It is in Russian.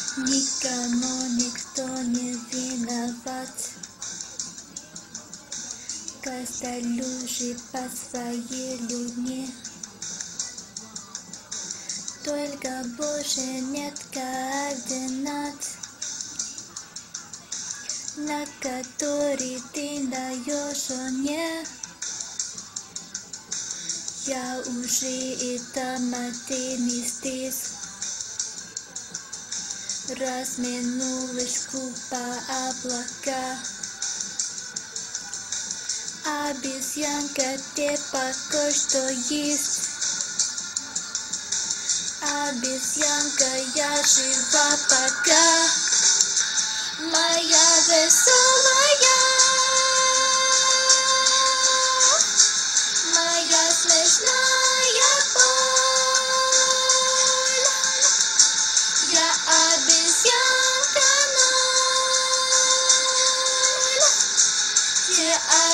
Никому никто не виноват. Каждый лужи по своей людьми. Только больше нет координат, на которые ты даешь мне. Я уже и там, а ты не здесь. Разминулась купа облака. Обезьянка, ты пока что есть. Обезьянка, я жива пока. Моя веселая, моя смешная боль. Я обезьянка ноль.